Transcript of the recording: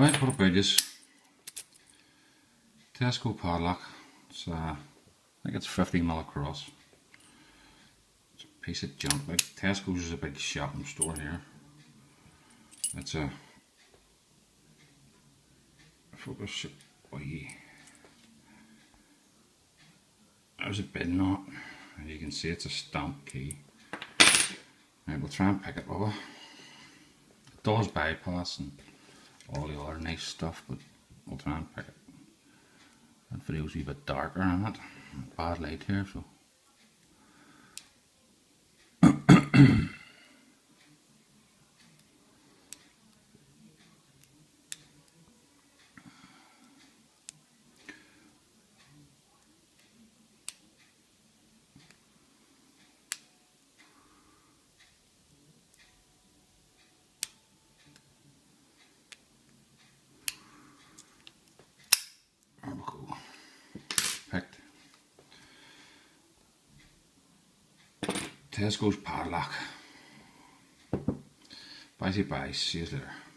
Alright, what about this? Tesco padlock. It's I think it's 50mm across. It's a piece of junk. Like Tesco's is a big shopping store here. It's a focus. There's a bin on it. And you can see it's a stamp key. Right, we'll try and pick it over. It does bypass and all the other nice stuff, but we'll try and pick it. That video's a wee bit darker on it. Bad light here, so. Picked. Tesco's padlock. Bye bye, see you later.